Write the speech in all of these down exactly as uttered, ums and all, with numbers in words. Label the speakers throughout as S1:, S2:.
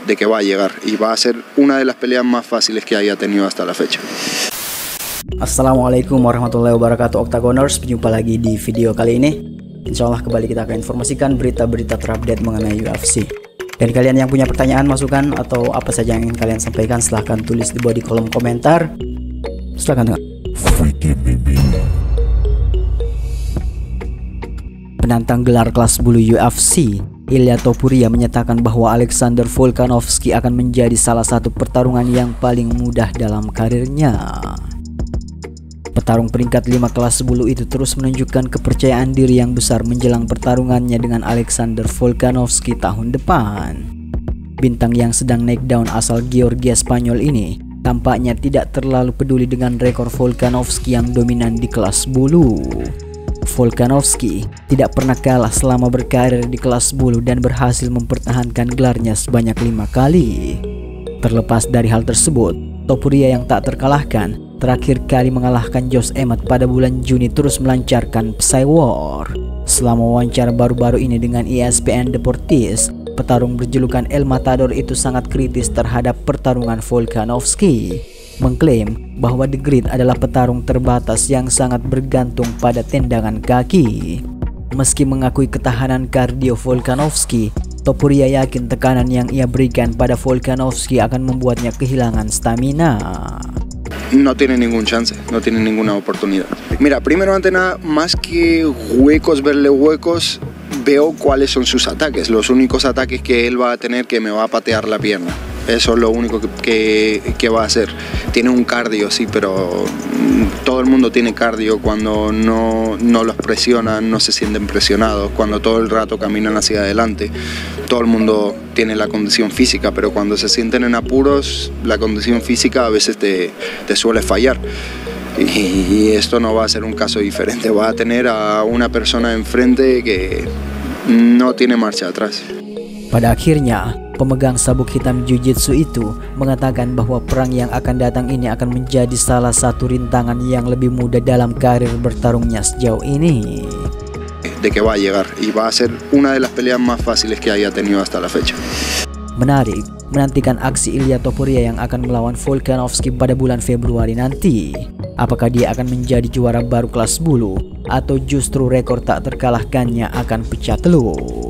S1: de que va a llegar y va a ser una de las peleas más fáciles que haya tenido hasta la fecha.
S2: Assalamualaikum warahmatullahi wabarakatuh Octagoners, berjumpa lagi di video kali ini. Insya Allah kembali kita akan informasikan berita-berita terupdate mengenai U F C. Dan kalian yang punya pertanyaan, masukan, atau apa saja yang ingin kalian sampaikan, silahkan tulis di bawah di kolom komentar. Silahkan dengar. Penantang gelar kelas bulu U F C, Ilia Topuria menyatakan bahwa Alexander Volkanovski akan menjadi salah satu pertarungan yang paling mudah dalam karirnya. Petarung peringkat lima kelas bulu itu terus menunjukkan kepercayaan diri yang besar menjelang pertarungannya dengan Alexander Volkanovski tahun depan. Bintang yang sedang naik daun asal Georgia Spanyol ini tampaknya tidak terlalu peduli dengan rekor Volkanovski yang dominan di kelas bulu. Volkanovski tidak pernah kalah selama berkarir di kelas bulu dan berhasil mempertahankan gelarnya sebanyak lima kali. Terlepas dari hal tersebut, Topuria yang tak terkalahkan terakhir kali mengalahkan Josh Emmett pada bulan Juni terus melancarkan Psy War. Selama wawancara baru-baru ini dengan E S P N Deportes, petarung berjulukan El Matador itu sangat kritis terhadap pertarungan Volkanovski, mengklaim bahwa The Great adalah petarung terbatas yang sangat bergantung pada tendangan kaki. Meski mengakui ketahanan kardio Volkanovski, Topuria yakin tekanan yang ia berikan pada Volkanovski akan membuatnya kehilangan stamina.
S1: No tiene ningún chance, no tiene ninguna oportunidad. Mira, primero ante nada, más que huecos, verle huecos, veo cuáles son sus ataques. Los únicos ataques que él va a tener, que me va a patear la pierna. Eso es lo único que, que, que va a hacer. Tiene un cardio, sí, pero todo el mundo tiene cardio cuando no, no los presionan, no se sienten presionados, cuando todo el rato caminan hacia adelante. Todo el mundo tiene la condición física, pero cuando se sienten en apuros, la condición física a veces te, te suele fallar. Y esto no va a ser un caso diferente. Va a tener a una persona enfrente que no tiene marcha atrás.
S2: Pada akhirnya, pemegang sabuk hitam Jiu-Jitsu itu mengatakan bahwa perang yang akan datang ini akan menjadi salah satu rintangan yang lebih mudah dalam karir bertarungnya sejauh ini.
S1: De que va a llegar y va a ser una de las peleas más fáciles que haya tenido hasta la fecha.
S2: Menarik menantikan aksi Ilia Topuria yang akan melawan Volkanovski pada bulan Februari nanti. Apakah dia akan menjadi juara baru kelas bulu atau justru rekor tak terkalahkannya akan pecah telur?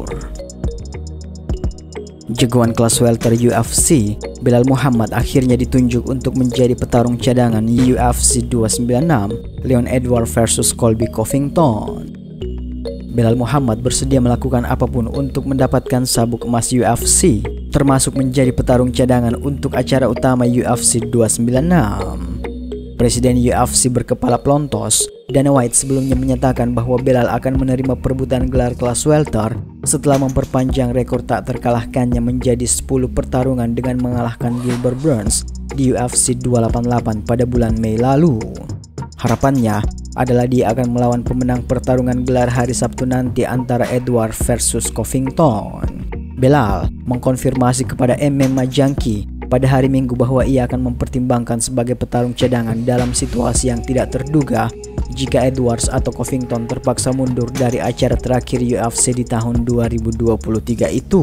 S2: Jagoan kelas welter U F C, Belal Muhammad akhirnya ditunjuk untuk menjadi petarung cadangan U F C dua sembilan enam, Leon Edwards versus Colby Covington. Belal Muhammad bersedia melakukan apapun untuk mendapatkan sabuk emas U F C, termasuk menjadi petarung cadangan untuk acara utama U F C dua sembilan enam. Presiden U F C berkepala pelontos, Dana White sebelumnya menyatakan bahwa Belal akan menerima perebutan gelar kelas welter setelah memperpanjang rekor tak terkalahkannya menjadi sepuluh pertarungan dengan mengalahkan Gilbert Burns di U F C dua delapan delapan pada bulan Mei lalu. Harapannya adalah dia akan melawan pemenang pertarungan gelar hari Sabtu nanti antara Edwards versus Covington. Belal mengkonfirmasi kepada M M A Junkie pada hari Minggu bahwa ia akan mempertimbangkan sebagai petarung cadangan dalam situasi yang tidak terduga jika Edwards atau Covington terpaksa mundur dari acara terakhir U F C di tahun dua ribu dua puluh tiga itu.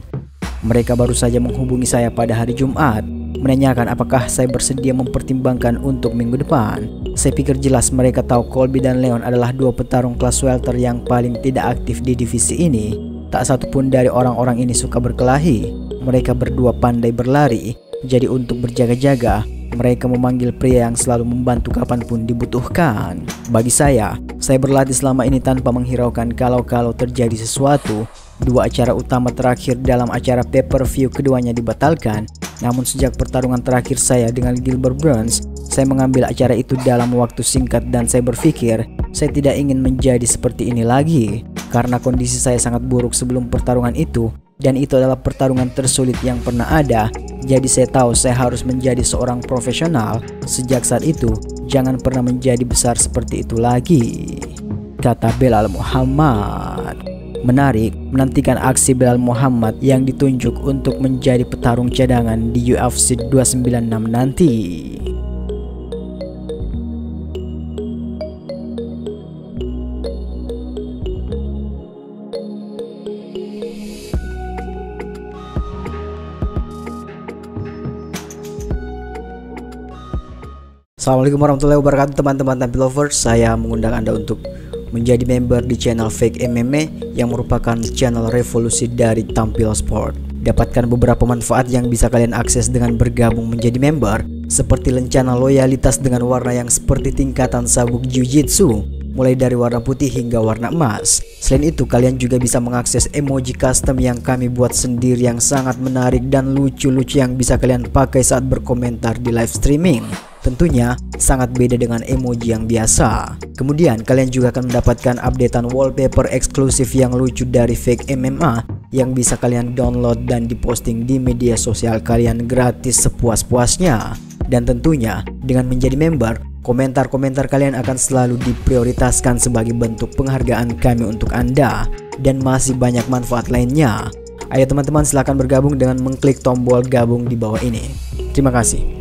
S2: Mereka baru saja menghubungi saya pada hari Jumat, menanyakan apakah saya bersedia mempertimbangkan untuk minggu depan. Saya pikir jelas mereka tahu Colby dan Leon adalah dua petarung kelas welter yang paling tidak aktif di divisi ini. Tak satu pun dari orang-orang ini suka berkelahi. Mereka berdua pandai berlari, jadi untuk berjaga-jaga, mereka memanggil pria yang selalu membantu kapanpun dibutuhkan. Bagi saya, saya berlatih selama ini tanpa menghiraukan kalau-kalau terjadi sesuatu. Dua acara utama terakhir dalam acara pay-per-view keduanya dibatalkan. Namun sejak pertarungan terakhir saya dengan Gilbert Burns, saya mengambil acara itu dalam waktu singkat dan saya berpikir saya tidak ingin menjadi seperti ini lagi. Karena kondisi saya sangat buruk sebelum pertarungan itu, dan itu adalah pertarungan tersulit yang pernah ada. Jadi saya tahu saya harus menjadi seorang profesional. Sejak saat itu, jangan pernah menjadi besar seperti itu lagi, kata Belal Muhammad. Menarik menantikan aksi Belal Muhammad yang ditunjuk untuk menjadi petarung cadangan di U F C dua sembilan enam nanti. Assalamualaikum warahmatullahi wabarakatuh teman-teman Tampi Lovers. Saya mengundang Anda untuk menjadi member di channel Fake M M A yang merupakan channel revolusi dari Tampil Sport. Dapatkan beberapa manfaat yang bisa kalian akses dengan bergabung menjadi member, seperti lencana loyalitas dengan warna yang seperti tingkatan sabuk jiu-jitsu, mulai dari warna putih hingga warna emas. Selain itu, kalian juga bisa mengakses emoji custom yang kami buat sendiri yang sangat menarik dan lucu-lucu yang bisa kalian pakai saat berkomentar di live streaming. Tentunya sangat beda dengan emoji yang biasa. Kemudian kalian juga akan mendapatkan updatean wallpaper eksklusif yang lucu dari Fake M M A yang bisa kalian download dan diposting di media sosial kalian gratis sepuas-puasnya. Dan tentunya dengan menjadi member, komentar-komentar kalian akan selalu diprioritaskan sebagai bentuk penghargaan kami untuk Anda. Dan masih banyak manfaat lainnya. Ayo teman-teman, silahkan bergabung dengan mengklik tombol gabung di bawah ini. Terima kasih.